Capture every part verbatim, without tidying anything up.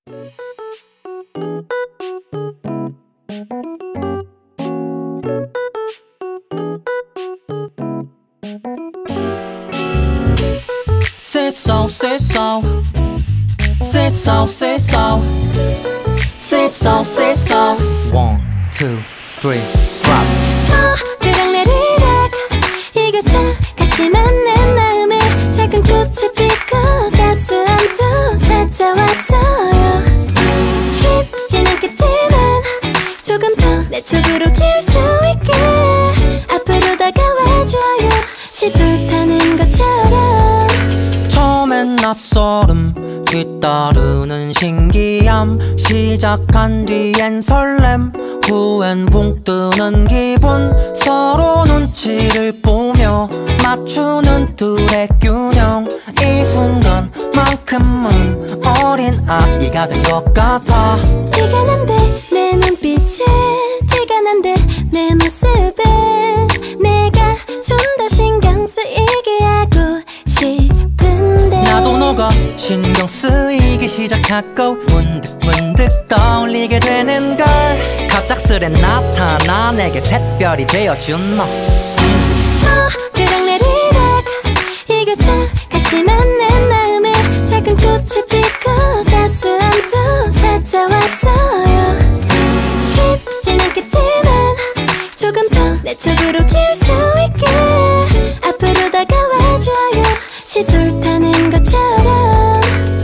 Say so, say so. Say so, say so. Say so, say so. One, two, three, drop. 저리락 내리락 이거 작가심한 내 마음에 작은 꽃이 피고 따스함도 찾아왔어요. 쉽진 않겠지만 조금 더 내 쪽으로 길 수 있게 앞으로 다가와줘요. 시술 타는 것처럼. 처음엔 낯설음 뒤따르는 신기함 시작한 뒤엔 설렘 후엔 붕 뜨는 기분 서로 눈치를 보며 맞추는 둘의 균형 이 순간만큼은 어린 아이가 된 것 같아. 티가 난데 내 눈빛에 티가 난데 내 모습에 내가 좀 더 신경 쓰이게 하고 싶은데 나도 너가 신경 쓰이기 시작하고 문득 문득 떠올리게 되는 걸 갑작스레 나타나 내게 샛별이 되어준 너. 저리락 내리락 이거 작가심한 내 마음에 작은 꽃이 피고 따스함도 찾아왔어요. 쉽진 않겠지만 조금 더 내 쪽으로 길 수 있게 앞으로 다가와줘요. 시술 타는 것처럼.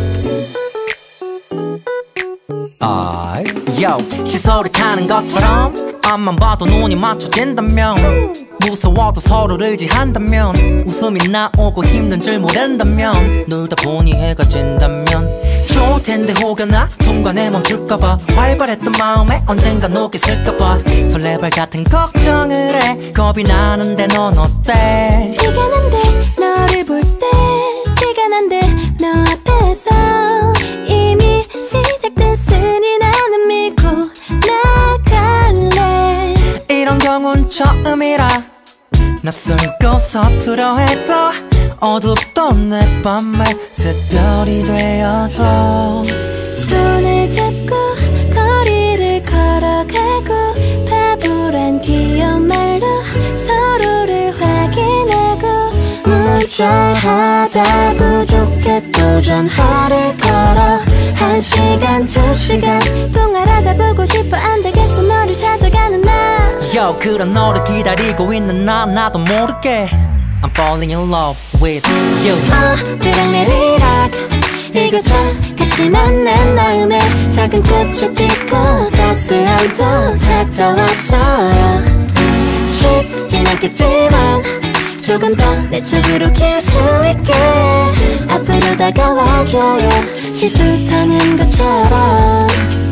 아이, yo, 시소를 타는 것처럼 앞만 봐도 눈이 맞춰진다면 무서워도 서로를 의지한다면 웃음이 나오고 힘든 줄 모른다면 놀다 보니 해가 진다면 좋을 텐데 혹여나 중간에 멈출까봐 활발했던 마음에 언젠가 녹이 슬까봐 설레발 같은 걱정을 해 겁이 나는데 넌 어때? 티가 난데 너를 볼 때 티가 난데 너 앞에서 이미 시작됐으니 나는 믿고 나갈래. 이런 경우는 처음이라 낯설고 서투러 해도 어둡던 내 밤에 샛별이 되어줘. 손을 잡고 거리를 걸어가고 바보란 귀여운 말로 서로를 확인하고 문자하다 부족해 또 전화를 걸어 한 시간 두 시간 동안 알아보고 싶어 안 되겠어 너를 찾아가는 나. Yo, 그런 너를 기다리고 있는 나 나도 모르게 I'm falling in love with you. 저리락 내리락 이거 작가심한 내 마음에 작은 꽃이 피고 따스함도 찾아왔어요. 쉽진 않겠지만 조금 더 내 쪽으로 길 수 있게 앞으로 다가와줘요. 시술 타는 것처럼.